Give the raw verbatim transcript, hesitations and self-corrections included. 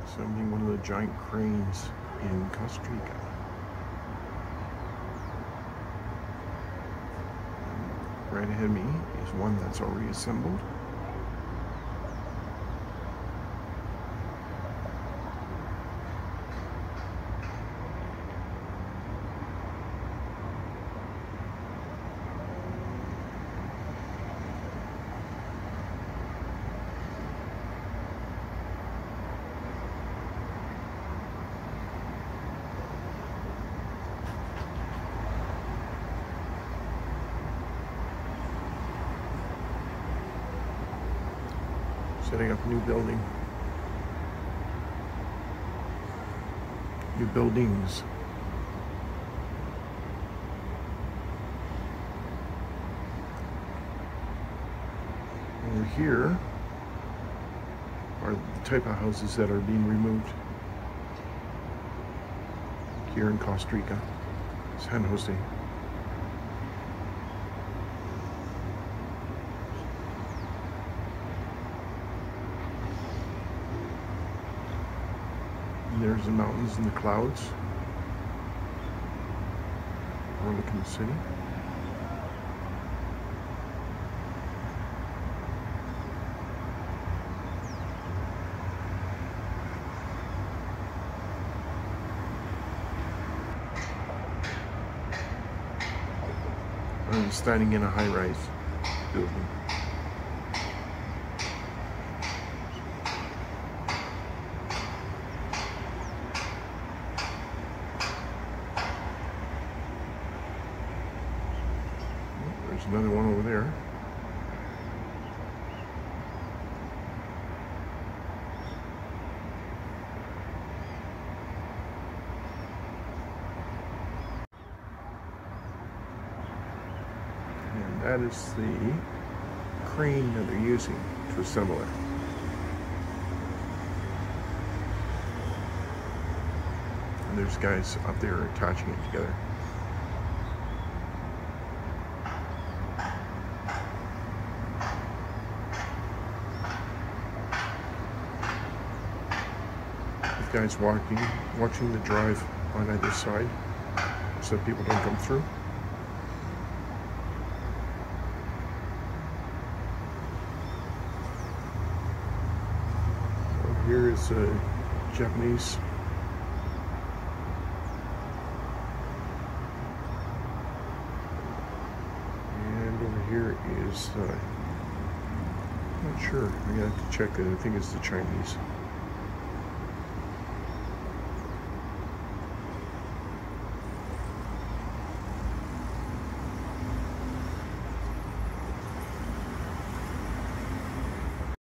Assembling one of the giant cranes in Costa Rica. Right ahead of me is one that's already assembled. Setting up a new building. New buildings. Over here are the type of houses that are being removed here in Costa Rica, San Jose. There's the mountains and the clouds overlooking the city. I'm standing in a high-rise building. There's another one over there. And that is the crane that they're using to assemble it. And there's guys up there attaching it together. Guys walking, watching the drive on either side so that people don't come through. Over here is a Japanese. And over here is, uh, I'm not sure, I'm gonna have to check it. I think it's the Chinese.